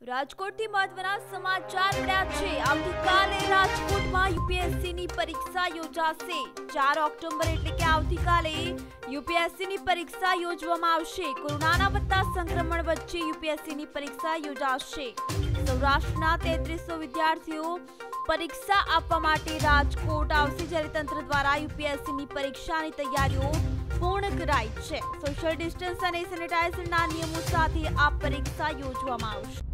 રાજકોટથી મહત્વના સમાચાર મળ્યા છે। આવતીકાલે રાજકોટમાં યુપીએસસીની પરીક્ષા યોજાશે। 4 ઓક્ટોબર એટલે કે આવતીકાલે યુપીએસસીની પરીક્ષા યોજવામાં આવશે। કોરોનાના વધતા સંક્રમણ વચ્ચે યુપીએસસીની પરીક્ષા યોજાશે। સૌરાષ્ટ્રના 3300 વિદ્યાર્થીઓ પરીક્ષા આપવા માટે રાજકોટ આવશે, જ્યારે તંત્ર દ્વારા યુપીએસસીની પરીક્ષાની તૈયારીઓ પૂર્ણ કરાઈ છે। સોશિયલ ડિસ્ટન્સ અને સેનેટાઇઝેશનના નિયમો સાથે આ પરીક્ષા યોજવામાં આવશે।